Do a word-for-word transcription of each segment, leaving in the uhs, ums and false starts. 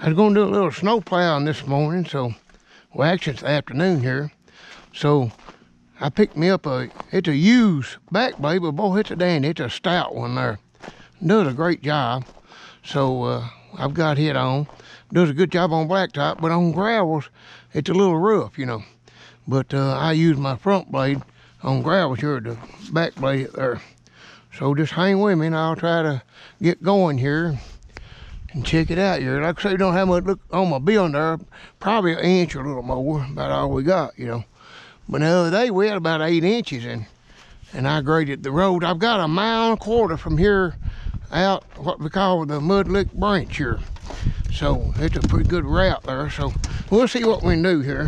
I was going to do a little snow plowing this morning, so, well, actually it's the afternoon here. So I picked me up a, it's a used back blade, but boy, it's a dandy. It's a stout one there. Does a great job. So uh, I've got it on. Does a good job on blacktop, but on gravels, it's a little rough, you know. But uh, I use my front blade on gravels here, the back blade there. So just hang with me and I'll try to get going here and check it out here. Like I say, you don't have much look on my bill there, probably an inch or a little more, about all we got, you know. But the other day we had about eight inches and and I graded the road. I've got a mile and a quarter from here out what we call the Mudlick branch here. So it's a pretty good route there. So we'll see what we can do here.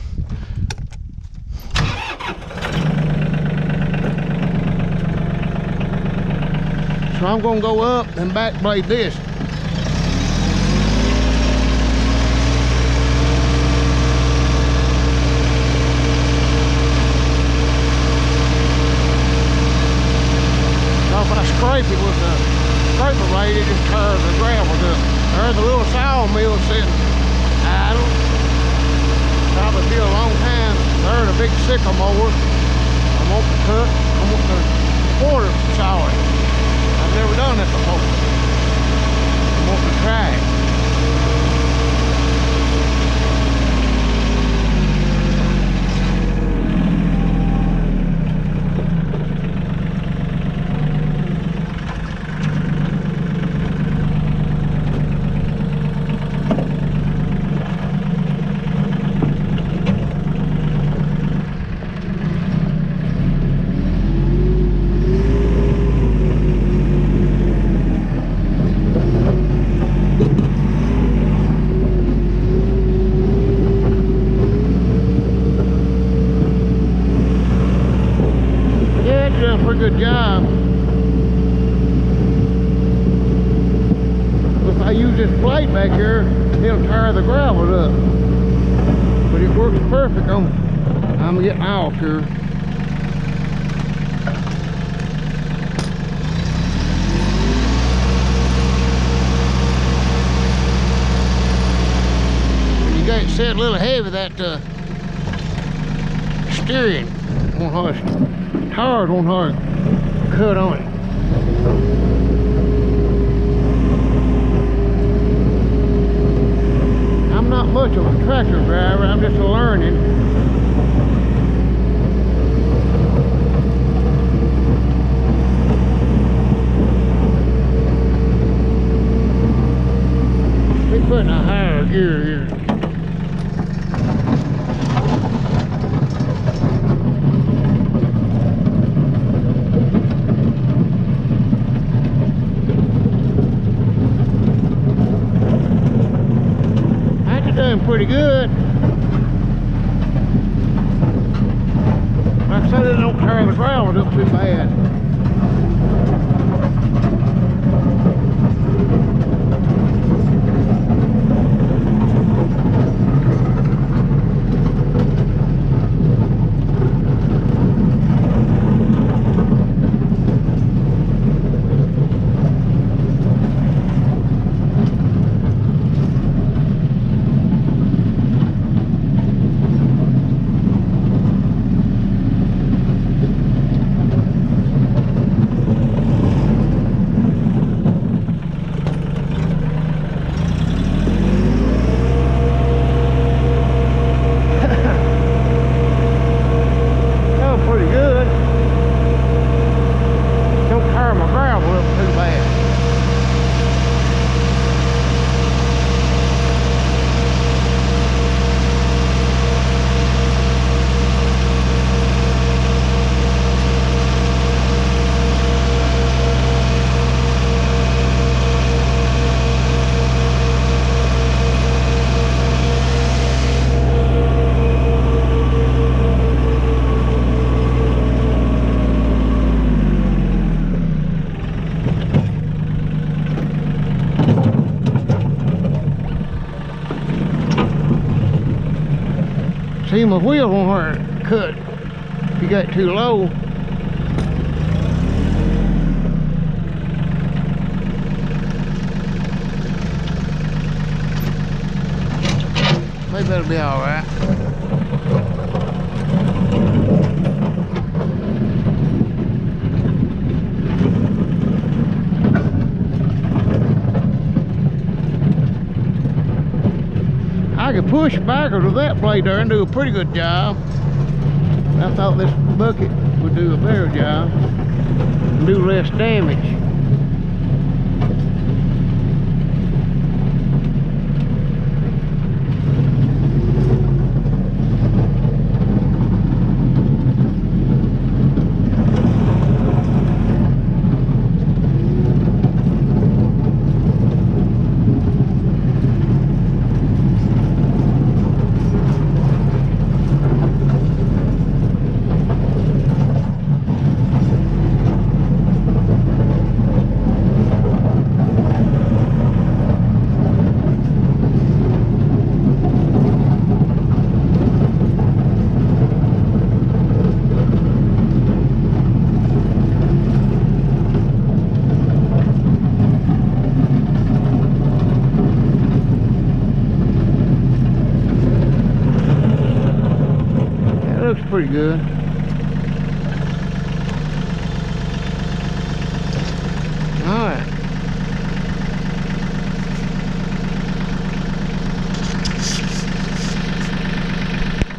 So I'm gonna go up and back blade this. If I scrape it with the scraper blade, it just tears the gravel up. There's a little sawmill sitting idle. Probably be a long time. There's a big sycamore. I want to cut. I want to quarter saw it. I've never done that before. I want to try it. Good job. If I use this blade back here, it'll tear the gravel up. But it works perfect on. I'm getting off here. You got it set a little heavy, that uh, steering won't hardly. Tires won't hard cut on it. I'm not much of a tractor driver, I'm just learning. We're putting a higher gear here. Pretty good. Like I said, it don't tear the gravel up too bad. See, my wheel won't hurt cut if you got too low. that'll be all right. I could push backwards with that blade there and do a pretty good job. I thought this bucket would do a better job and do less damage. Looks pretty good.